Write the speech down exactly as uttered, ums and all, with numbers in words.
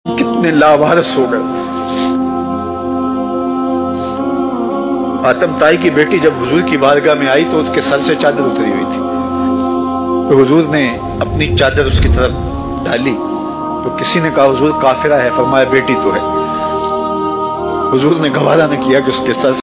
कितने लावारिस हो गए। आतम ताई की बेटी जब हुजूर की बारगाह में आई तो उसके सर से चादर उतरी हुई थी, तो हुजूर ने अपनी चादर उसकी तरफ डाली तो किसी ने कहा हुजूर काफिरा है, फरमाया बेटी तो है। हुजूर ने गवारा न किया कि उसके सर